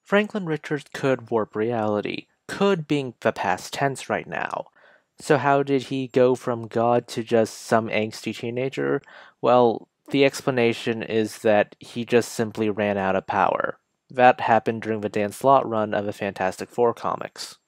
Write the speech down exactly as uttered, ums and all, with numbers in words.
Franklin Richards could warp reality, could being the past tense right now. So how did he go from God to just some angsty teenager? Well, the explanation is that he just simply ran out of power. That happened during the Dan Slott run of the Fantastic Four comics.